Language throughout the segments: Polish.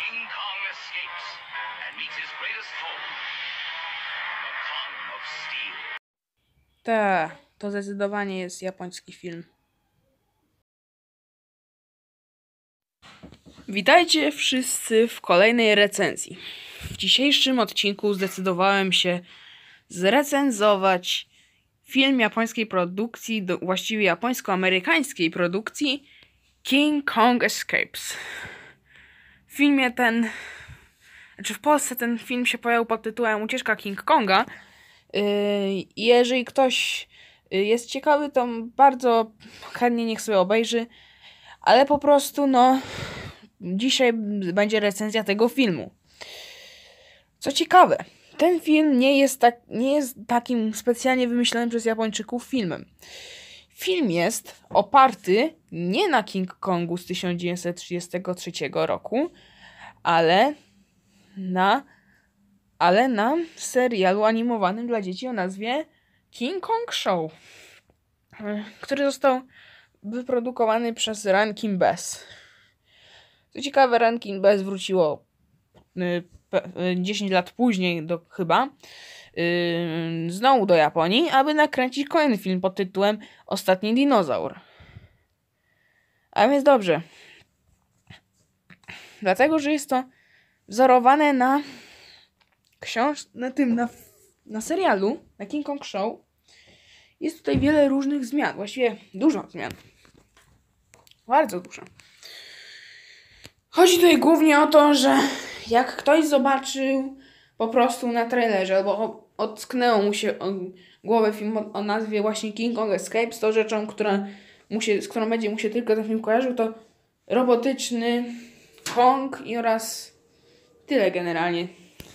King Kong escapes and meets his greatest foe, the Kong of Steel. To zdecydowanie jest japoński film. Witajcie wszyscy w kolejnej recenzji. W dzisiejszym odcinku zdecydowałem się zrecenzować film japońskiej produkcji, właściwie japońsko-amerykańskiej produkcji King Kong Escapes. W filmie w Polsce ten film się pojawił pod tytułem Ucieczka King Konga. Jeżeli ktoś jest ciekawy, to bardzo chętnie niech sobie obejrzy, ale po prostu dzisiaj będzie recenzja tego filmu. Co ciekawe, ten film nie jest takim specjalnie wymyślonym przez Japończyków filmem. Film jest oparty nie na King Kongu z 1933 roku, ale na serialu animowanym dla dzieci o nazwie King Kong Show, który został wyprodukowany przez Rankin Bass. Co ciekawe, Rankin Bass wróciło 10 lat później znowu do Japonii, aby nakręcić kolejny film pod tytułem Ostatni dinozaur. A więc dobrze. Dlatego, że jest to wzorowane na na serialu, na King Kong Show, jest tutaj wiele różnych zmian. Właściwie dużo zmian. Bardzo dużo. Chodzi tutaj głównie o to, że jak ktoś zobaczył po prostu na trailerze, albo ocknęło mu się o głowę film o nazwie właśnie King Kong Escapes, to rzeczą, z którą będzie mu się tylko ten film kojarzył, to robotyczny Kong oraz tyle generalnie.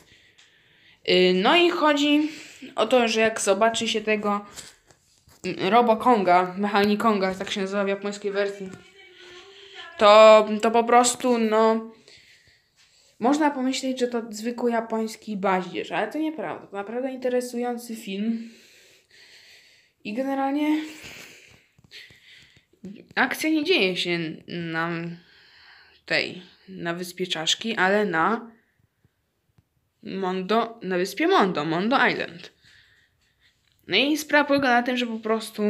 No i chodzi o to, że jak zobaczy się tego Robo-Konga, Mechanikonga, tak się nazywa w japońskiej wersji, to po prostu można pomyśleć, że to zwykły japoński baździerz, ale to nieprawda. To naprawdę interesujący film. I generalnie akcja nie dzieje się na wyspie Czaszki, ale na wyspie Mondo Island. No i sprawa polega na tym, że po prostu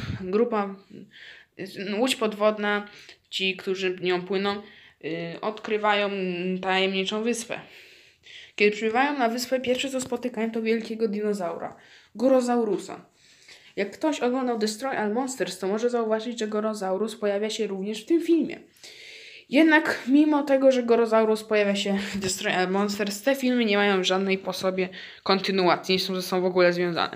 łódź podwodna, ci, którzy nią płyną, odkrywają tajemniczą wyspę. Kiedy przybywają na wyspę, pierwsze co spotykają to wielkiego dinozaura, Gorozaurusa. Jak ktoś oglądał Destroy All Monsters, to może zauważyć, że Gorozaurus pojawia się również w tym filmie. Jednak mimo tego, że Gorozaurus pojawia się w Destroy All Monsters, te filmy nie mają żadnej po sobie kontynuacji, nie są ze sobą w ogóle związane.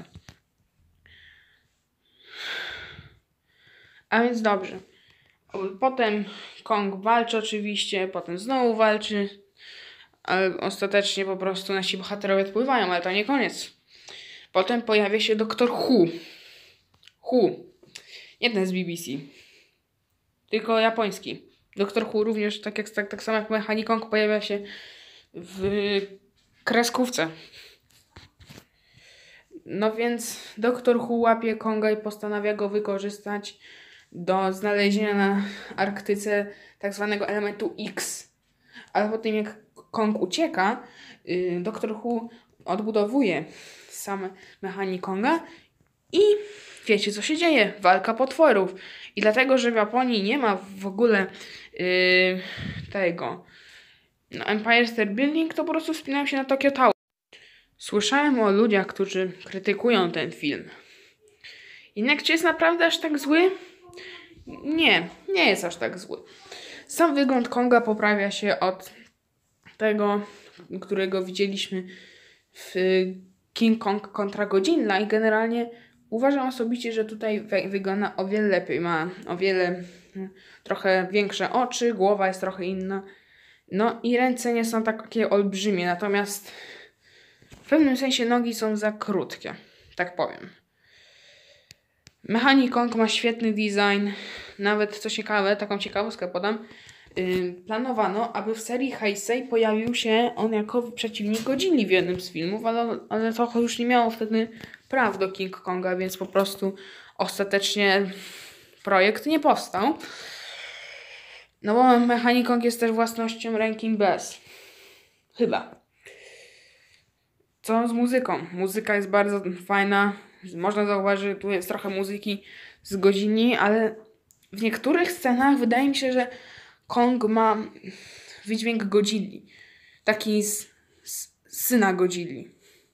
A więc dobrze. Potem Kong walczy oczywiście, potem znowu walczy, ale ostatecznie po prostu nasi bohaterowie odpływają, ale to nie koniec. Potem pojawia się Doktor Hu. Nie ten z BBC, tylko japoński. Doktor Hu również, tak samo jak Mechanikong, pojawia się w kreskówce. No więc Doktor Hu łapie Konga i postanawia go wykorzystać do znalezienia na Arktyce tak zwanego elementu X. Ale po tym jak Kong ucieka, Doktor Hu odbudowuje sam Mechanikonga i wiecie co się dzieje? Walka potworów. I dlatego, że w Japonii nie ma w ogóle Empire State Building, to po prostu wspinają się na Tokyo Tower. Słyszałem o ludziach, którzy krytykują ten film. Jednak czy jest naprawdę aż tak zły? Nie jest aż tak zły. Sam wygląd Konga poprawia się od tego, którego widzieliśmy w King Kong kontra Godzilla i generalnie uważam osobiście, że tutaj wygląda o wiele lepiej. Ma trochę większe oczy, głowa jest trochę inna. No i ręce nie są takie olbrzymie, natomiast w pewnym sensie nogi są za krótkie, tak powiem. Mechanikong ma świetny design. Nawet co ciekawe, taką ciekawostkę podam. Planowano, aby w serii Heisei pojawił się on jako przeciwnik Godzilli w jednym z filmów, ale to już nie miało wtedy praw do King Konga, więc po prostu ostatecznie projekt nie powstał. No bo Mechanikong jest też własnością Rankin Bass. Chyba. Co z muzyką? Muzyka jest bardzo fajna. Można zauważyć, że tu jest trochę muzyki z Godzilli, ale w niektórych scenach wydaje mi się, że Kong ma wydźwięk Godzilli. Taki z syna Godzilli.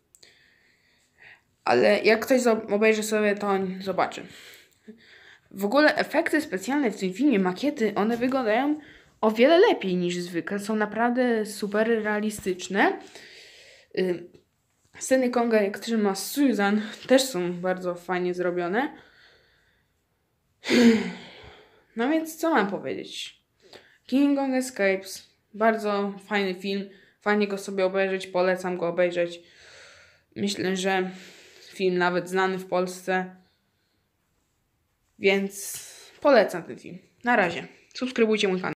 Ale jak ktoś obejrzy sobie, to zobaczy. W ogóle efekty specjalne w tym filmie, makiety, one wyglądają o wiele lepiej niż zwykle. Są naprawdę super realistyczne. Sceny Konga, jak trzyma Susan, też są bardzo fajnie zrobione. No więc co mam powiedzieć? King Kong Escapes. Bardzo fajny film. Fajnie go sobie obejrzeć. Polecam go obejrzeć. Myślę, że film nawet znany w Polsce. Więc polecam ten film. Na razie. Subskrybujcie mój kanał.